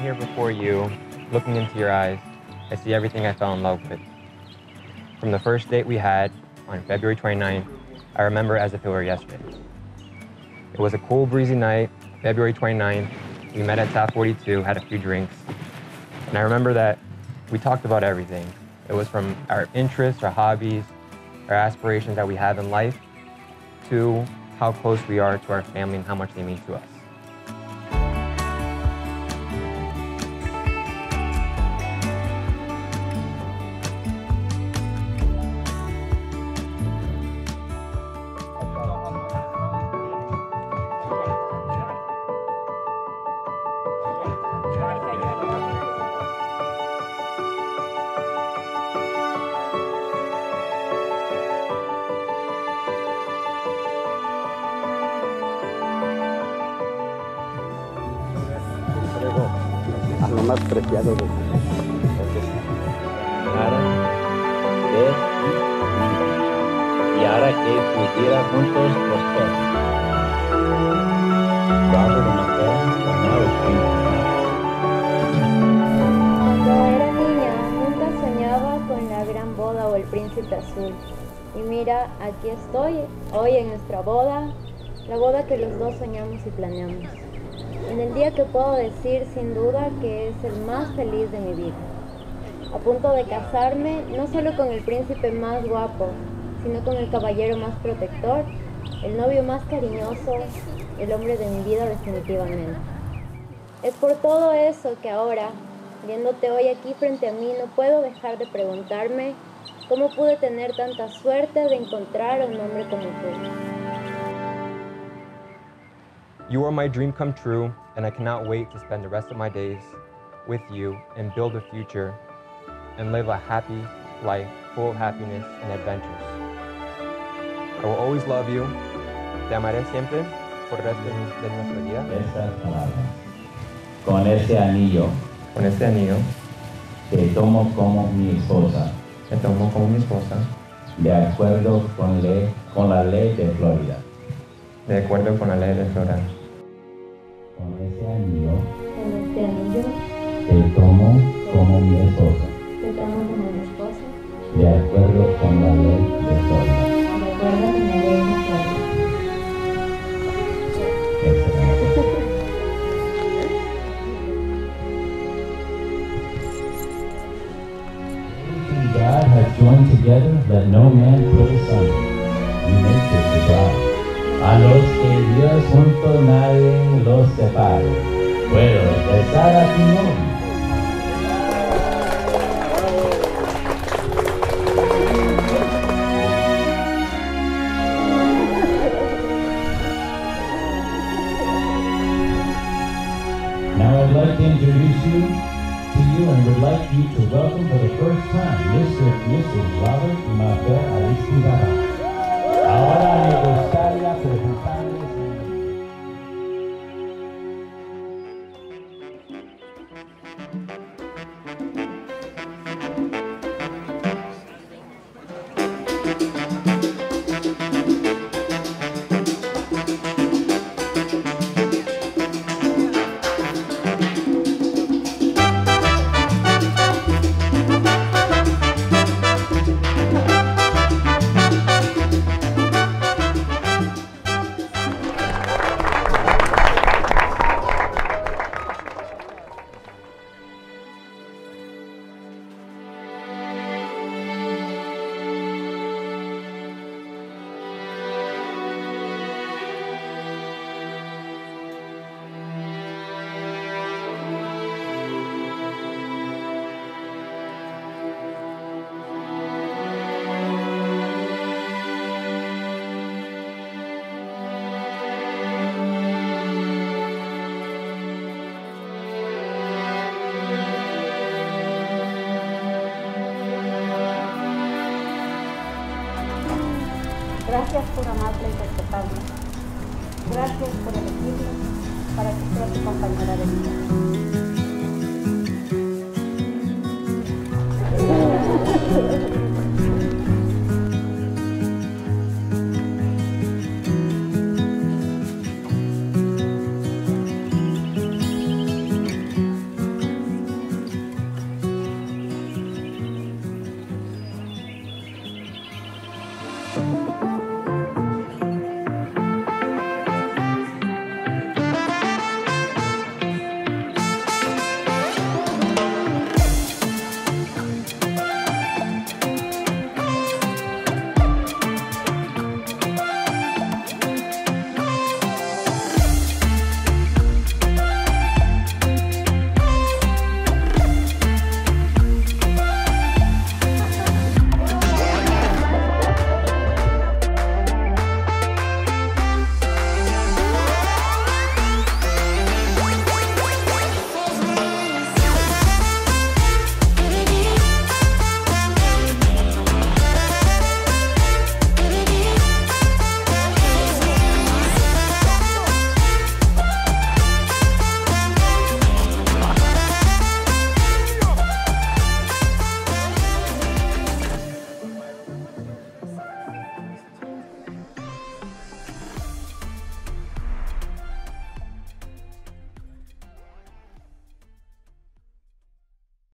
here before you, looking into your eyes, I see everything I fell in love with. From the first date we had on February 29th, I remember as if it were yesterday. It was a cool, breezy night, February 29th. We met at Tap 42, had a few drinks. And I remember that we talked about everything. It was from our interests, our hobbies, our aspirations that we have in life, to how close we are to our family and how much they mean to us. A lo más preciado de y ahora que su vida juntos prospera. Robert and Michael are now Cuando era niña, nunca soñaba con la gran boda o el príncipe azul. Y mira, aquí estoy, hoy en nuestra boda, la boda que los dos soñamos y planeamos. En el día que puedo decir sin duda que es el más feliz de mi vida. A punto de casarme, no solo con el príncipe más guapo, sino con el caballero más protector, el novio más cariñoso, el hombre de mi vida definitivamente. Es por todo eso que ahora, viéndote hoy aquí frente a mí, no puedo dejar de preguntarme cómo pude tener tanta suerte de encontrar a un hombre como tú. You are my dream come true, and I cannot wait to spend the rest of my days with you and build a future and live a happy life full of happiness and adventures. I will always love you. Te amaré siempre por el resto de nuestra vida. estas palabras. Con este anillo Con este anillo, te tomo como mi esposa, te tomo como mi esposa, de acuerdo con la ley de Florida. de acuerdo con la ley de Florida. Con este anillo Con este anillo, te tomo como mi esposa, te tomo como mi esposa, de acuerdo con la ley de Florida. de acuerdo con la ley de Florida. Excelente. God has joined together, let no man put asunder. You make this the bride. A los que Dios junto nadie los separe. Puedo besar a tu novio. Now I'd like to introduce you to you and would like you to welcome for the first time Mr. and Mrs. Robert y Maribel Aristizábal. Ahora me gustaría presentarles Gracias por amarla y respetarla. Gracias por elegirla para que sea tu compañera de vida. Bye.